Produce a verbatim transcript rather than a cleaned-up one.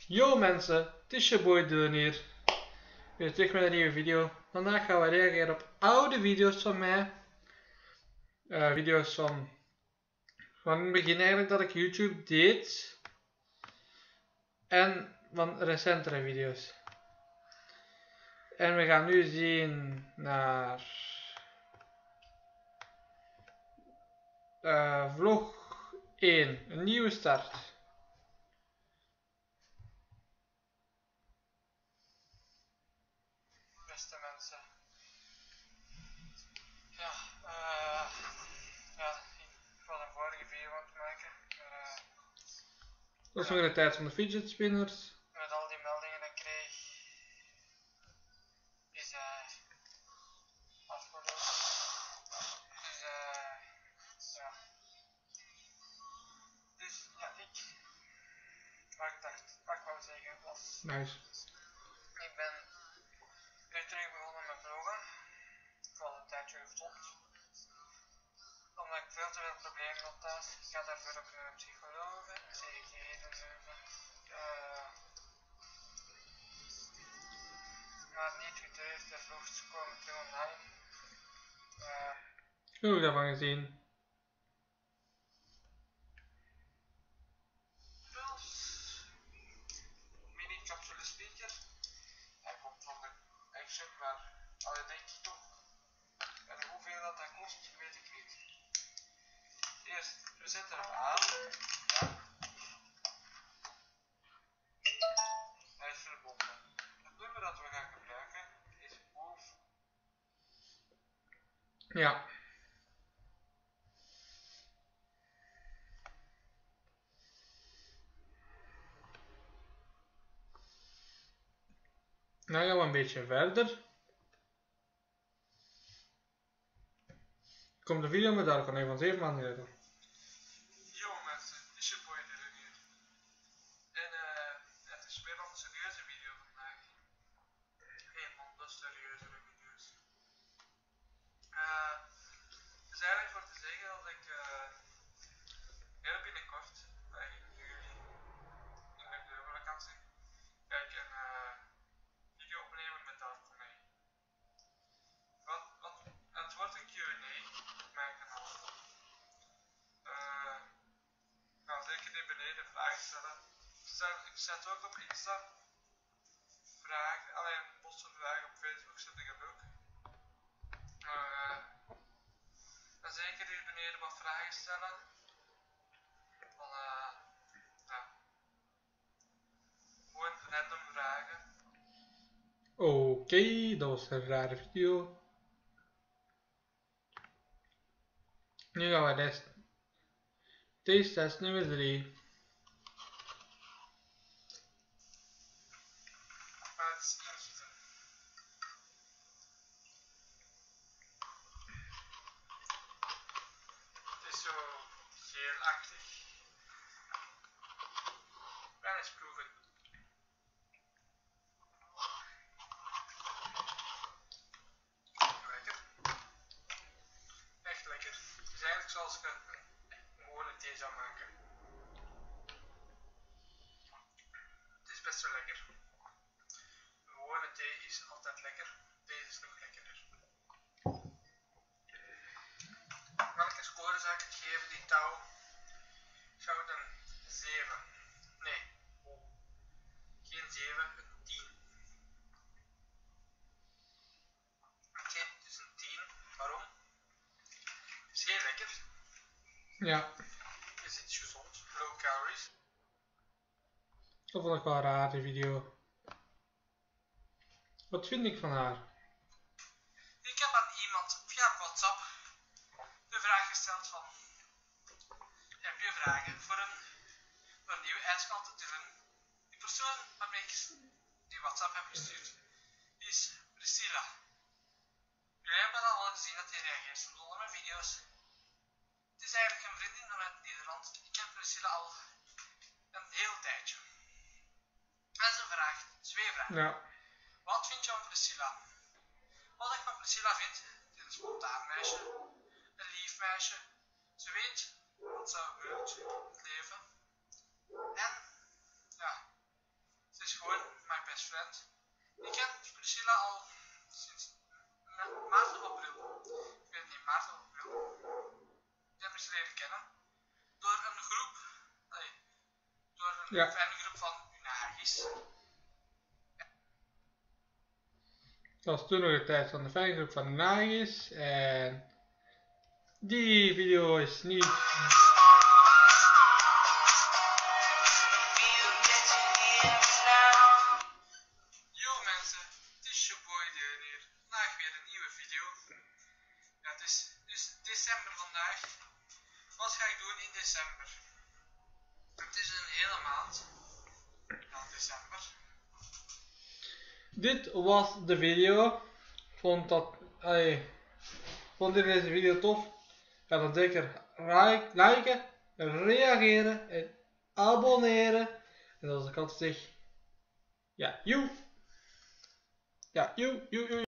Yo mensen, het is je boy Dylan hier. Weer terug met een nieuwe video. Vandaag gaan we reageren op oude video's van mij. Uh, video's van, van het begin eigenlijk dat ik YouTube deed. En van recentere video's. En we gaan nu zien naar uh, vlog één, een nieuwe start. Beste mensen. Ja, uh, ja, ik was een vorige video aan het maken. Uh, Dat is nog de tijd van de fidget spinners. Met al die meldingen dat ik kreeg, is hij afgelopen. Dus uh, ja. Dus ja, ik, wat ik dacht, wat ik wou zeggen was, Nice. ik ben weer terug begonnen met vloggen. Ik was een tijdje gestopt. Omdat ik veel te veel problemen had thuis. Ik ga daarvoor ook naar een psycholoog, C G en zo. Uh, maar niet getreurd, de vlogs komen terug online. Uh, Hoe heb ik daarvan gezien? dus, mini capsule speaker. Hij komt van de Action, maar al denk ik toch. En hoeveel dat, dat kost, weet ik niet. Eerst, we zetten hem aan. Ja. Hij is verbonden. Het nummer dat we gaan gebruiken is Wolf. Ja. Dan gaan we een beetje verder. Komt de video met daar kan ik van zeven maanden geleden. Yo mensen, het is je boy Dylan hier. En uh, het is weer nog een serieuze video vandaag. Een van de serieuzere video's. Uh, het is eigenlijk voor te zeggen dat ik uh, heel binnenkort, eigenlijk in juli, in mijn zomervakantie, ga ik een uh, video opnemen met Dark Comedy. Wat, wat, het wordt een Q en A op mijn kanaal. Uh, ik ga zeker hier beneden vragen stellen. Ik zet ook op Insta vragen, alleen posten vragen op Facebook zet ik het ook. Uh, en zeker hier beneden wat vragen stellen. Van, uh, ja. Gewoon random vragen. Oké, okay, dat was een rare video. Nu gaan we test. Deze test nummer drie. Maar het is ingieten. Het is zo geelachtig. We gaan eens proeven. Lekker. Echt lekker. Het is eigenlijk zoals ik een, een gewone thee zou maken. Het is best wel lekker. Een gewone thee is altijd lekker. Deze is nog lekkerder. Welke score zou ik het geven, die touw? Ik zou het een zeven. Nee. Oh. Geen zeven, een tien. Oké, okay, het is een tien. Waarom? Het is heel lekker. Ja. Het is iets gezond. Low calories. Dat vond ik wel raar, die video. Wat vind ik van haar? Ik heb aan iemand via WhatsApp de vraag gesteld van: heb je vragen voor een, voor een nieuwe ijsklant te doen? Die persoon waarmee ik die WhatsApp heb gestuurd is Priscilla. Jullie hebben al wel gezien dat hij reageert soms onder mijn video's. Het is eigenlijk een vriendin vanuit Nederland. Ik ken Priscilla al een heel tijdje. En ze vraagt twee vragen. Ja. Wat vind je van Priscilla? Wat ik van Priscilla vind, het is een spontaan meisje, een lief meisje. Ze weet wat ze wil in het leven. En ja, een Ja. fangroep van Unagis. Dat was toen nog de tijd van de fangroep van Unagis. En die video is niet... Yo mensen, het is je boy Deun hier. Vandaag weer een nieuwe video. Ja, het is dus december vandaag. Wat ga ik doen in december? Het is een hele maand. Ja, december. Dit was de video. Vond dat... Allee, vond je deze video tof? Ga dan zeker like, liken, reageren en abonneren. En zoals ik altijd zeg... Ja, joe! Ja, joe, joe, joe.